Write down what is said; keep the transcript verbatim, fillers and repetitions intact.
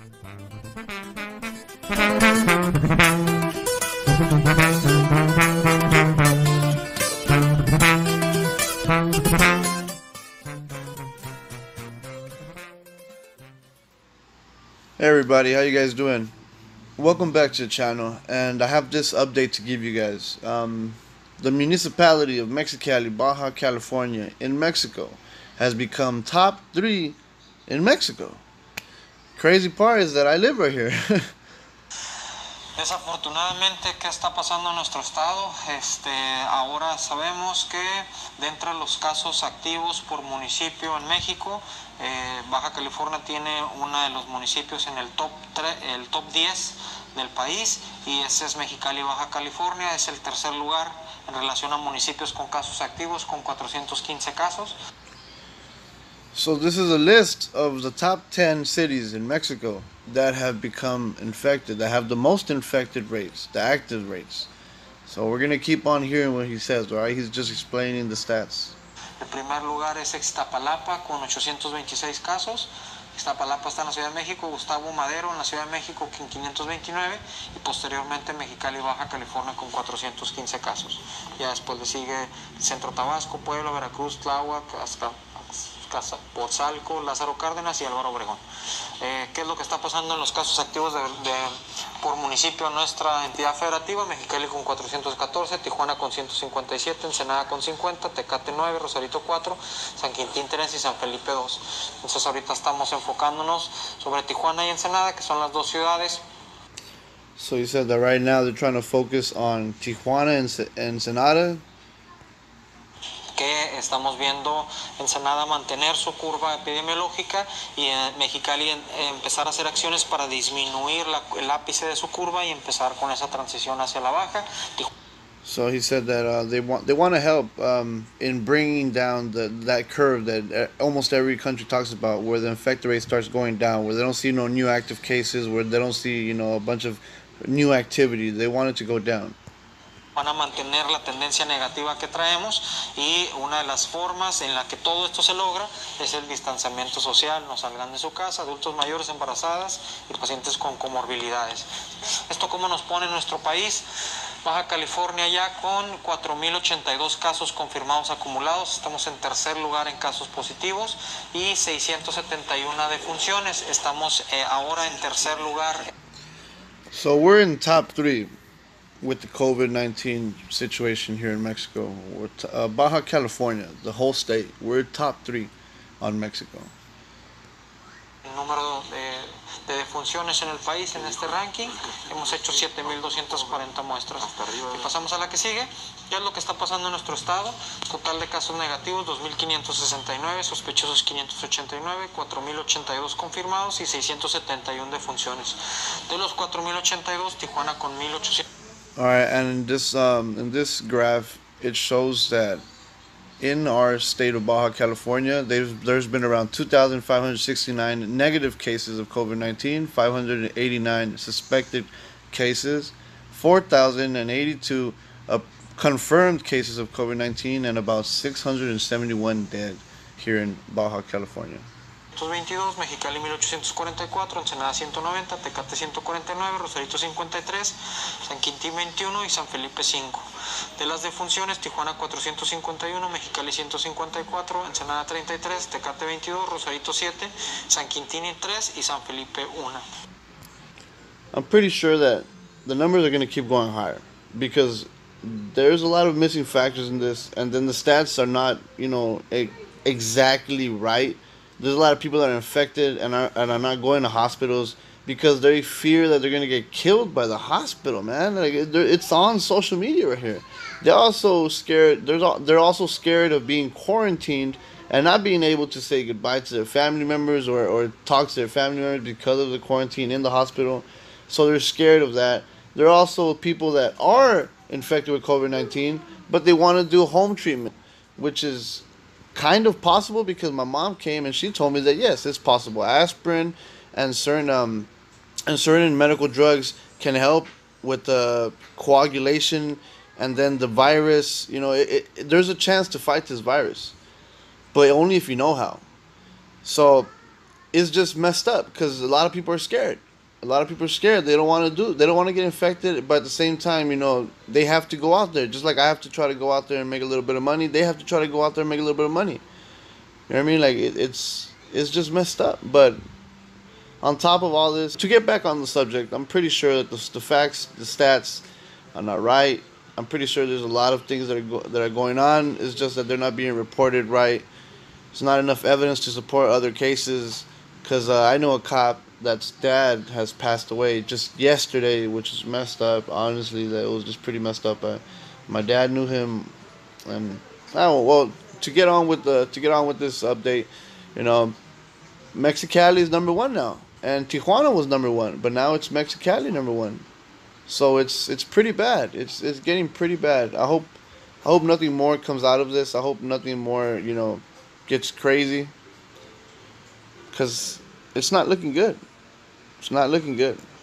Hey everybody, how you guys doing? Welcome back to the channel, and I have this update to give you guys. Um, the municipality of Mexicali, Baja California, in Mexico, has become top three in Mexico. Crazy part is that I live right here. Desafortunadamente, ¿qué está pasando en nuestro estado? Este, ahora sabemos que de entre los casos activos por municipio en México, eh, Baja California tiene uno de los municipios en el top tres, el top diez del país, y ese es Mexicali, Baja California. Es el tercer lugar en relación a municipios con casos activos, con cuatrocientos quince casos. So this is a list of the top ten cities in Mexico that have become infected, that have the most infected rates, the active rates. So we're going to keep on hearing what he says, all right? He's just explaining the stats. El primer lugar es Ixtapalapa con ochocientos veintiséis casos. Ixtapalapa está en la Ciudad de México, Gustavo Madero en la Ciudad de México con quinientos veintinueve, y posteriormente Mexicali, Baja California con cuatrocientos quince casos. Ya después le sigue Centro Tabasco, Puebla, Veracruz, Tláhuac, hasta Pozzalco, Lázaro Cárdenas y Álvaro Obregón. Eh, ¿Qué es lo que está pasando en los casos activos de, de, por municipio en nuestra entidad federativa? Mexicali con cuatrocientos catorce, Tijuana con ciento cincuenta y siete, Ensenada con cincuenta, Tecate nueve, Rosarito cuatro, San Quintín tres y San Felipe dos. Entonces ahorita estamos enfocándonos sobre Tijuana y Ensenada, que son las dos ciudades. So you said that right now they're trying to focus on Tijuana and Ensenada. Que estamos viendo Ensenada mantener su curva epidemiológica y en Mexicali en, empezar a hacer acciones para disminuir la, el ápice de su curva y empezar con esa transición hacia la baja. So he said that uh, they want they want to help um, in bringing down the that curve that almost every country talks about, where the infected rate starts going down, where they don't see no new active cases, where they don't see you know a bunch of new activity. They want it to go down. Van a mantener la tendencia negativa que traemos, y una de las formas en la que todo esto se logra es el distanciamiento social. No salgan de su casa, adultos mayores, embarazadas y pacientes con comorbilidades. ¿Esto cómo nos pone en nuestro país? Baja California ya con cuatro mil ochenta y dos casos confirmados acumulados. Estamos en tercer lugar en casos positivos y seiscientos setenta y uno defunciones. Estamos eh, ahora en tercer lugar. So we're in top three with the COVID nineteen situation here in Mexico. We're t uh, Baja California, the whole state, we're top three on Mexico. El número de, de defunciones en el país en este ranking, hemos hecho siete mil doscientas cuarenta muestras. Y pasamos a la que sigue. ¿Qué es lo que está pasando en nuestro estado? Total de casos negativos dos mil quinientos sesenta y nueve, sospechosos quinientos ochenta y nueve, cuatro mil ochenta y dos confirmados y seiscientos setenta y uno defunciones. De los cuatro mil ochenta y dos, Tijuana con mil ochocientos. All right, and in this um, in this graph, it shows that in our state of Baja California, there's been around two thousand five hundred sixty-nine negative cases of COVID nineteen, five hundred eighty-nine suspected cases, four thousand eighty-two uh, confirmed cases of COVID nineteen, and about six hundred seventy-one dead here in Baja California. veintidós, Mexicali mil ochocientos cuarenta y cuatro, Ensenada ciento noventa, Tecate ciento cuarenta y nueve, Rosarito cincuenta y tres, San Quintín veintiuno y San Felipe cinco. De las defunciones, Tijuana cuatrocientos cincuenta y uno, Mexicali ciento cincuenta y cuatro, Ensenada treinta y tres, Tecate veintidós, Rosarito siete, San Quintín tres y San Felipe uno. I'm pretty sure that the numbers are going to keep going higher because there's a lot of missing factors in this, and then the stats are not, you know, e exactly right. There's a lot of people that are infected and are, and are not going to hospitals because they fear that they're going to get killed by the hospital, man. Like, it's on social media right here. They're also scared. There's they're also scared of being quarantined and not being able to say goodbye to their family members or, or talk to their family members because of the quarantine in the hospital. So they're scared of that. There are also people that are infected with COVID nineteen, but they want to do home treatment, which is kind of possible because my mom came and she told me that yes, it's possible. Aspirin and certain um and certain medical drugs can help with the coagulation, and then the virus. You know, it, it, there's a chance to fight this virus, but only if you know how. So is just messed up because a lot of people are scared. A lot of people are scared. They don't want to do. They don't want to get infected, but at the same time, you know, they have to go out there. Just like I have to try to go out there and make a little bit of money, they have to try to go out there and make a little bit of money. You know what I mean? Like it, it's it's just messed up. But on top of all this, to get back on the subject, I'm pretty sure that the, the facts, the stats, are not right. I'm pretty sure there's a lot of things that are go- that are going on. It's just that they're not being reported right. There's not enough evidence to support other cases. Cause uh, I know a cop that's dad has passed away just yesterday, which is messed up. Honestly, that was just pretty messed up. Uh, my dad knew him, and I don't. Well, to get on with the to get on with this update, you know, Mexicali is number one now, and Tijuana was number one, but now it's Mexicali number one. So it's it's pretty bad. It's it's getting pretty bad. I hope I hope nothing more comes out of this. I hope nothing more, you know, gets crazy. Cause it's not looking good. It's not looking good.